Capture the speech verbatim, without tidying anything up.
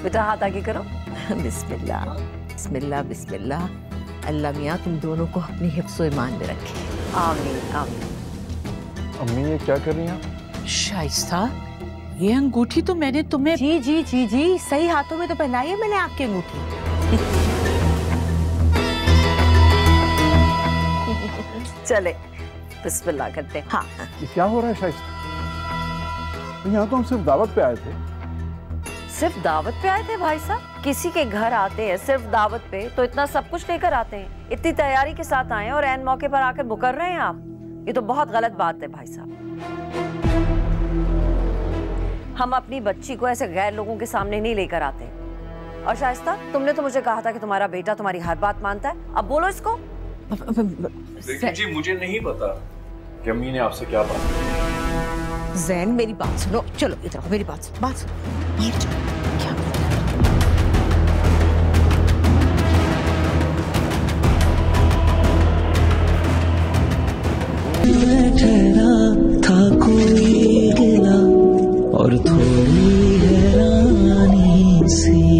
बेटा हाथ आगे करो। बिस्मिल्लाह बिस्मिल्लाह बिस्मिल्लाह। अल्लाह मियाँ तुम दोनों को अपनी हिफ्ज़ ईमान में रखे। आमीन आमीन। अम्मी ये क्या कर रही हैं? शाइस्ता, ये अंगूठी तो मैंने तुम्हें जी जी जी जी सही हाथों में तो पहनाई है मैंने आपकी अंगूठी। चले बिस्मिल्लाह करते हैं। हाँ ये क्या हो रहा है शाइस्ता? यहाँ तो हम सिर्फ दावत पे आए थे। सिर्फ दावत पे आए थे भाई साहब? किसी के घर आते हैं सिर्फ दावत पे तो इतना सब कुछ लेकर आते हैं, इतनी तैयारी के साथ आए हैं और ऐन मौके पर आकर मुकर रहे हैं आप। ये तो बहुत गलत बात है भाई साहब। हम अपनी बच्ची को ऐसे गैर लोगों के सामने नहीं लेकर आते। और शाइस्ता, तुमने तो मुझे कहा था कि तुम्हारा बेटा तुम्हारी हर बात मानता है, अब बोलो इसको। देखिए जी, मुझे नहीं पता कि अम्मी ने आपसे क्या बात की। ज़ैन मेरी बात सुनो, चलो इधर मेरी बात सुनो, बात सुनो। ये चलो क्या ठहरा था कोई गिला और थोड़ी हैरानी सी।